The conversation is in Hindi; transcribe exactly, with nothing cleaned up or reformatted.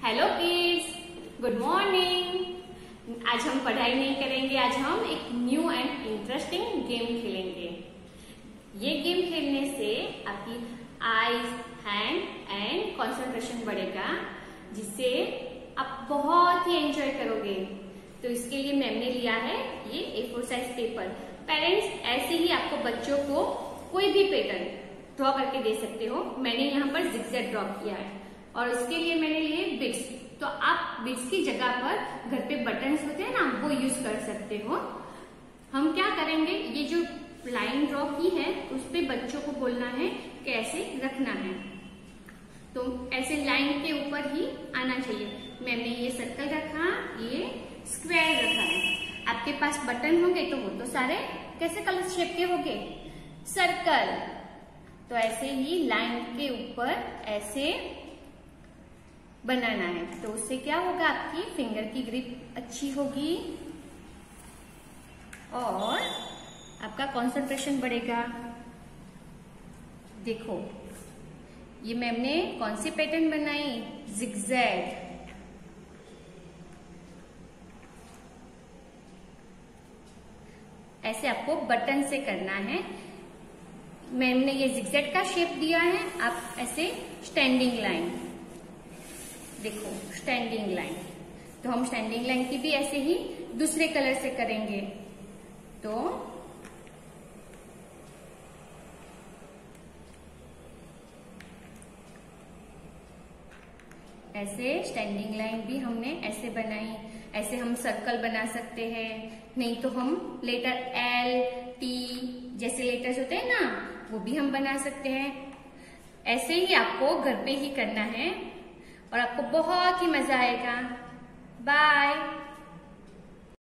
Hello kids, good morning. आज हम पढ़ाई नहीं करेंगे, आज हम एक न्यू एंड इंटरेस्टिंग गेम खेलेंगे। ये गेम खेलने से आपकी आईज, हैंड एंड कंसंट्रेशन बढ़ेगा, जिससे आप बहुत ही एंजॉय करोगे। तो इसके लिए मैम ने लिया है ये A four size paper. Parents ऐसे ही आपको बच्चों को कोई भी पैटर्न ड्रॉ करके दे सकते हो। मैंने यहाँ पर जिगजैग ड्रॉ किया है और इसके लिए मैंने लिए बिट्स। तो आप बिट्स की जगह पर घर पे बटन्स होते हैं ना, वो यूज कर सकते हो। हम क्या करेंगे, ये जो लाइन ड्रॉ की है उस पे बच्चों को बोलना है कैसे रखना है। तो ऐसे लाइन के ऊपर ही आना चाहिए। मैंने ये सर्कल रखा, ये स्क्वायर रखा है। आपके पास बटन होंगे तो वो तो सारे कैसे कलर शेप के होंगे, सर्कल। तो ऐसे ही लाइन के ऊपर ऐसे बनाना है। तो उससे क्या होगा, आपकी फिंगर की ग्रिप अच्छी होगी और आपका कंसंट्रेशन बढ़ेगा। देखो ये मैम ने कौन सी पैटर्न बनाई, जिगजैग। ऐसे आपको बटन से करना है। मैम ने ये जिगजैग का शेप दिया है, आप ऐसे स्टैंडिंग लाइन, देखो स्टैंडिंग लाइन। तो हम स्टैंडिंग लाइन की भी ऐसे ही दूसरे कलर से करेंगे। तो ऐसे स्टैंडिंग लाइन भी हमने ऐसे बनाई। ऐसे हम सर्कल बना सकते हैं, नहीं तो हम लेटर एल, टी जैसे लेटर्स होते हैं ना, वो भी हम बना सकते हैं। ऐसे ही आपको घर पे ही करना है और आपको बहुत ही मजा आएगा। बाय।